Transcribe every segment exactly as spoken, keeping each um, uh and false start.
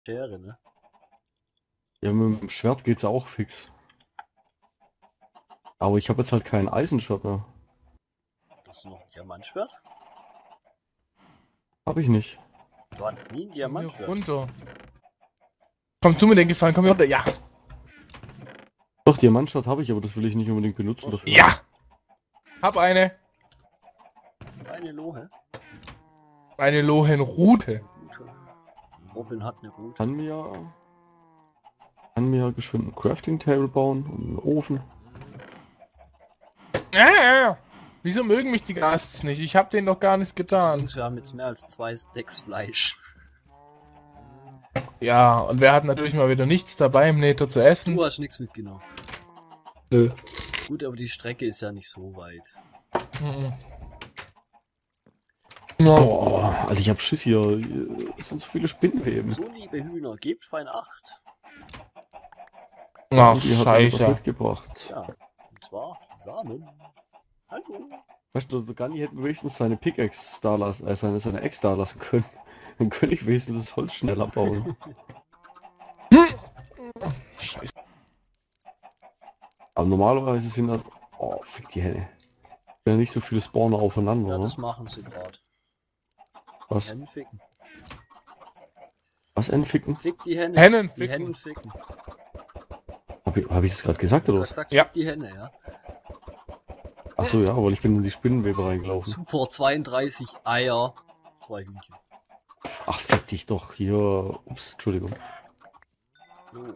Schere, ne? Ja, mit dem Schwert geht's auch fix. Aber ich habe jetzt halt kein Eisenschwert mehr. Hast du noch ein Diamantschwert? Habe ich nicht. Du hattest nie ein Komm hier Diamantschwert. runter. Komm, tu mir den Gefallen, komm hier runter. Ja. Doch, Diamantschwert habe ich, aber das will ich nicht unbedingt benutzen dafür. Ja. Hab eine. Eine Lohe. Eine Lohenrute. Gute. Robin hat eine Route. Kann mir, kann mir geschwind ein Crafting Table bauen und einen Ofen. Ah, wieso mögen mich die Gasts nicht? Ich hab denen doch gar nichts getan. Und wir haben jetzt mehr als zwei Stacks Fleisch. Ja, und wer hat natürlich mal wieder nichts dabei im Nether zu essen? Du hast nichts mitgenommen. Nö. Gut, aber die Strecke ist ja nicht so weit. Mhm. No. Boah, Alter, ich hab Schiss hier. Es sind so viele Spinnenweben. So, liebe Hühner, gebt fein Acht. Ach, Die hat mir was scheiße. mitgebracht. Ja, und zwar Samen. Hallo. Weißt du, Gandhi hätte wenigstens seine Pickaxe da lassen, äh, seine, seine Ex da lassen können. Dann könnte ich wenigstens das Holz schneller bauen. Scheiße. Aber normalerweise sind das. Oh, fick die Henne. Ja, nicht so viele Spawner aufeinander, Ja, ne? das machen sie gerade. Was? Hennen ficken. Was entficken? Fick die Henne. Hennen Die ficken. Hennen ficken. Hab ich, hab ich das gerade gesagt Du oder hast was? gesagt, Ja. fick die Henne, ja. Achso, ja, weil ich bin in die Spinnenwebe reingelaufen. Super, zweiunddreißig Eier. Zwei Hühnchen. Ach, fick dich doch hier. Ups, Entschuldigung. So.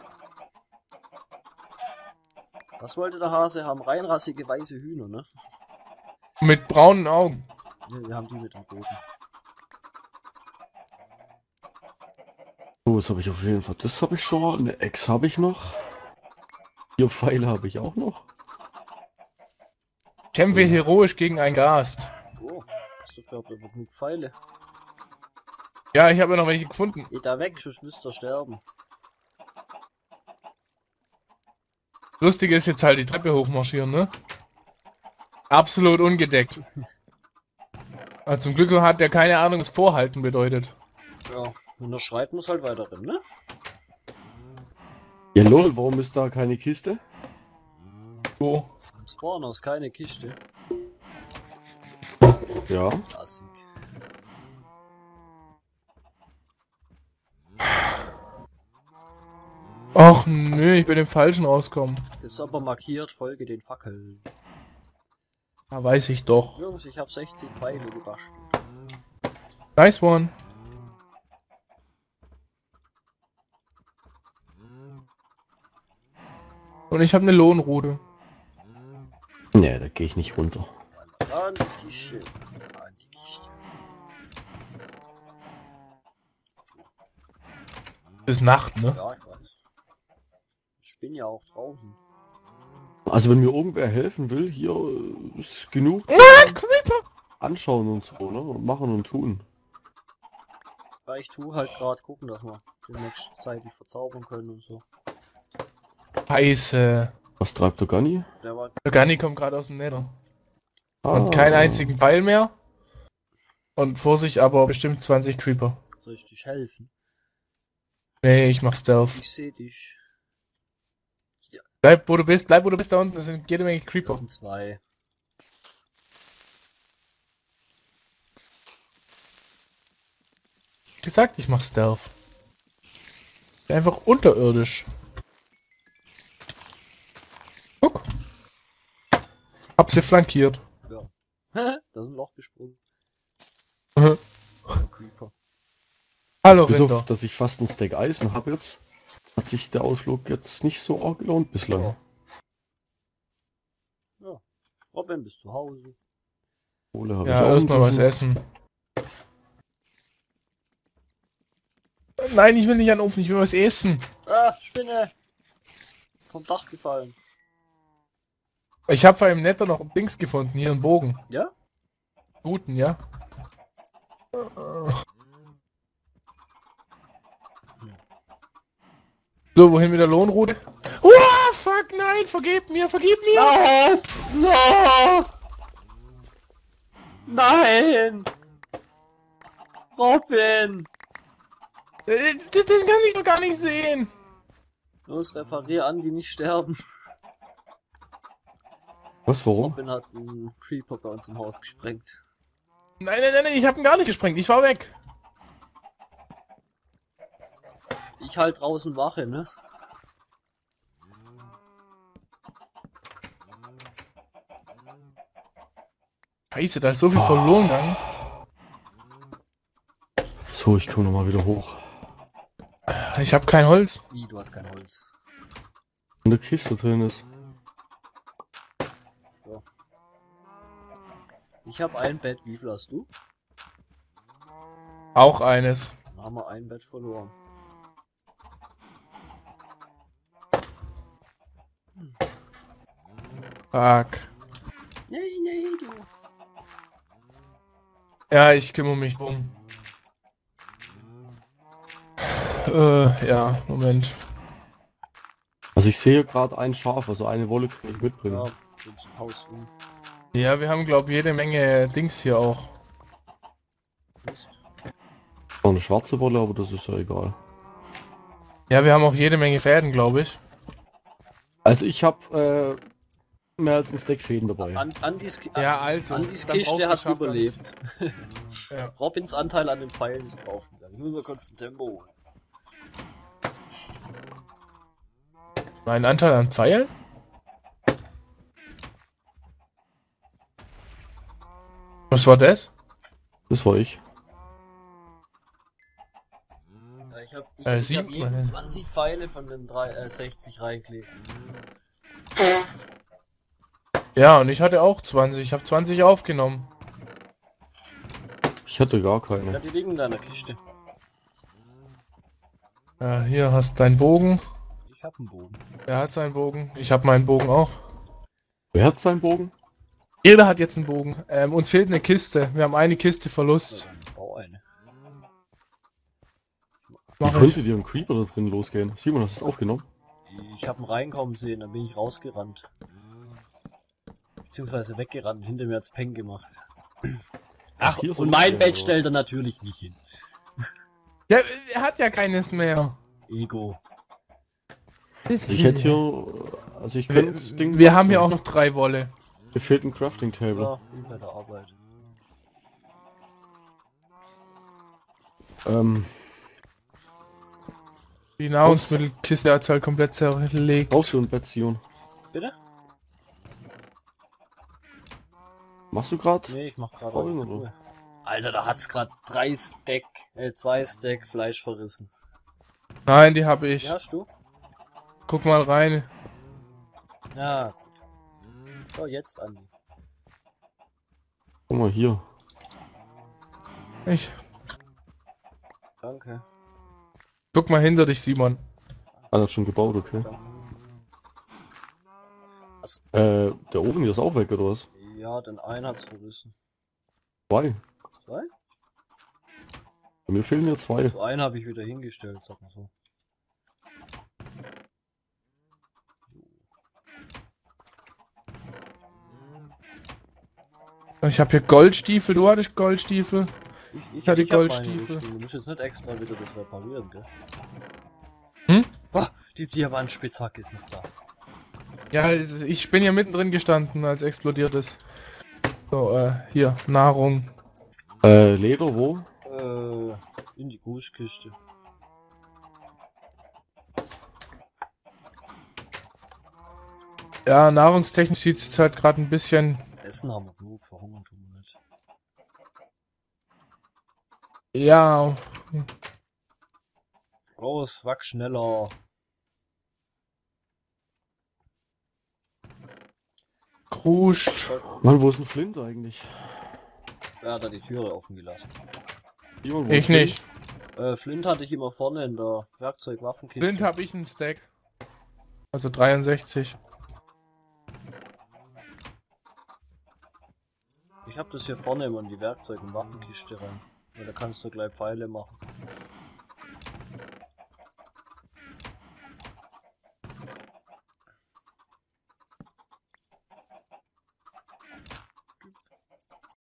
Was wollte der Hase haben? Reinrassige weiße Hühner, ne? Mit braunen Augen. Ja, wir haben die mit dem Boden. So, das habe ich auf jeden Fall. Das habe ich schon mal. Eine Ex habe ich noch. Vier Pfeile habe ich auch noch. Kämpfe heroisch gegen ein Gast. Oh, hast du überhaupt aber genug Pfeile? Ja, ich habe ja noch welche gefunden. Geh da weg, sonst müsst ihr sterben. Lustige ist jetzt halt die Treppe hochmarschieren, ne? Absolut ungedeckt. Aber zum Glück hat der keine Ahnung, was Vorhalten bedeutet. Ja, wenn er schreit, muss halt weiter rennen, ne? Ja, lol, warum ist da keine Kiste? So. Im Spawner ist keine Kiste. Ja. Assig. Och nö, ich bin im Falschen rauskommen. Das ist aber markiert, folge den Fackeln. Da weiß ich doch. Jungs, ich habe sechzig Pfeile gebastelt. Nice one. Und ich habe eine Lohnrute. Ne, da gehe ich nicht runter. An die Kiste. An die Kiste. Es ist Nacht, ne? Ja, ich weiß. Ich bin ja auch draußen. Also wenn mir irgendwer helfen will, hier äh, ist genug Ah, Creeper! anschauen und so, ne? Und machen und tun. Weil ich tu halt gerade gucken, dass wir demnächst zeitig verzaubern können und so. Scheiße. Was treibt der Gunny? Der war Der Gunny kommt gerade aus dem Nether. Ah, Und keinen einzigen Pfeil mehr. Und vor sich aber bestimmt zwanzig Creeper. soll ich dich helfen? Nee, ich mach Stealth. Ich sehe dich. Bleib wo du bist, bleib wo du bist, da unten, das sind jede Menge Das Creeper. sind zwei. Wie gesagt, ich mach Stealth. Bin einfach unterirdisch. Guck. Hab sie flankiert. Ja. Da ist ein Loch gesprungen. Mhm. Ein Creeper. Hallo, bis Rinder. auf, dass ich fast ein Stack Eisen habe jetzt, hat sich der Ausflug jetzt nicht so arg gelohnt bislang. Ja. Robin, bist zu Hause? Kohle habe Ja, ich auch erstmal was inzwischen. essen. Nein, ich will nicht an den Ofen, ich will was essen. Ah, Spinne! Vom Dach gefallen. Ich habe vor allem Nether noch Dings gefunden, hier einen Bogen. Ja? Guten, ja. So, wohin mit der Lohnrute? Oh, fuck, nein, vergib mir, vergib mir! No! No! Nein! Robin! Äh, Den kann ich doch gar nicht sehen. Los, reparier an, die nicht sterben. Was, warum? Robin hat einen Creeper bei uns im Haus gesprengt. Nein, nein, nein, nein, ich hab ihn gar nicht gesprengt. Ich war weg. Ich halt draußen Wache, ne? Scheiße, da ist so viel verloren gegangen. So, ich komme nochmal wieder hoch. Ich hab kein Holz. Wie, du hast kein Holz. In der Kiste drin ist. So. Ich habe ein Bett, wie viel hast du? Auch eines. Dann haben wir ein Bett verloren. Fuck. Nee, nee, du. Ja, ich kümmere mich drum. Äh, ja, Moment. Also ich sehe gerade ein Schaf, also eine Wolle kann ich mitbringen. Ja, ins Haus um. Ja, wir haben, glaube ich, jede Menge Dings hier auch. Mist. Noch eine schwarze Wolle, aber das ist ja egal. Ja, wir haben auch jede Menge Fäden, glaube ich. Also ich habe äh, mehr als ein Stack Fäden dabei. An, Andis, Ki- Ja, also. Andis dann brauchst Kiste du hat's Schaf gar nicht. überlebt. Ja. Robins Anteil an den Pfeilen ist draufgegangen. Ich muss mal kurz ein Tempo holen. Mein Anteil an Pfeilen? Was war das? Das war ich. Ja, ich hab, ich, Äh, ich hab sieben- jedem zwanzig Pfeile von den drei, äh, sechzig reingelegt. Ja, und ich hatte auch zwanzig. Ich habe zwanzig aufgenommen. Ich hatte gar Ja, keine. die liegen in deiner Kiste. Ja, hier hast du deinen Bogen. Ich hab einen Bogen. Er hat seinen Bogen. Ich habe meinen Bogen auch. Wer hat seinen Bogen? Jeder hat jetzt einen Bogen. Ähm, uns fehlt eine Kiste. Wir haben eine Kiste Verlust. Also, ich brauche eine. Wie Mach konnte ich. dir ein Creeper da drin losgehen? Simon, hast du es aufgenommen? Ich hab ihn reinkommen sehen, dann bin ich rausgerannt. Beziehungsweise weggerannt, hinter mir hat's Peng gemacht. Ach, hier ist und er mein losgegangen, Bett oder stellt er natürlich nicht hin. Ja, er hat ja keines mehr. Ego. Ich hätte hier... Also ich könnte das Wir, Ding... wir haben hier auch noch drei Wolle. Mir fehlt ein Crafting Table. Ja, bin bei der Arbeit. Ähm, Die Nahrungsmittelkiste hat halt komplett zerlegt. brauchst du ein Bett, Sion? Bitte? Machst du grad? Nee, ich mach gerade Voll, eine oder? Truhe. Alter, da hat's grad drei Stack, äh, zwei Stack Fleisch verrissen. Nein, die habe ich. Die hast du? Guck mal rein. Ja, gut. So, jetzt, Andi. Guck mal hier. Ich. Danke. Guck mal hinter dich, Simon. Einer hat schon gebaut, okay. Danke. Äh, der Ofen hier ist auch weg, oder was? Ja, den einen hat's verrissen. Zwei. Zwei? Bei mir fehlen hier zwei. So einen habe ich wieder hingestellt, sag mal so. Ich habe hier Goldstiefel. Du hattest Goldstiefel. Ich, ich, Ja, die ich hab meine Goldstiefel. Rüstung. Du musst jetzt nicht extra wieder das reparieren, gell? Hm? Boah, die Diamantspitzhacke ist noch da. Ja, es- ich bin hier mittendrin gestanden, als explodiert ist. So, äh, hier, Nahrung. Äh, Leder, wo? Äh, in die Grußkiste. Ja, nahrungstechnisch sieht es jetzt halt gerade ein bisschen. Essen haben wir genug, verhungern tun wir nicht. Ja, Los, wachs schneller. kruscht. Mann, wo ist ein Flint eigentlich? Wer hat da die Türe offen gelassen? Simon, wo Ich ist Flint? nicht. Äh, Flint hatte ich immer vorne in der Werkzeugwaffenkiste. Blind habe ich einen Stack. Also dreiundsechzig. Ich hab das hier vorne immer in die Werkzeug- und Waffenkiste rein. Weil da kannst du gleich Pfeile machen.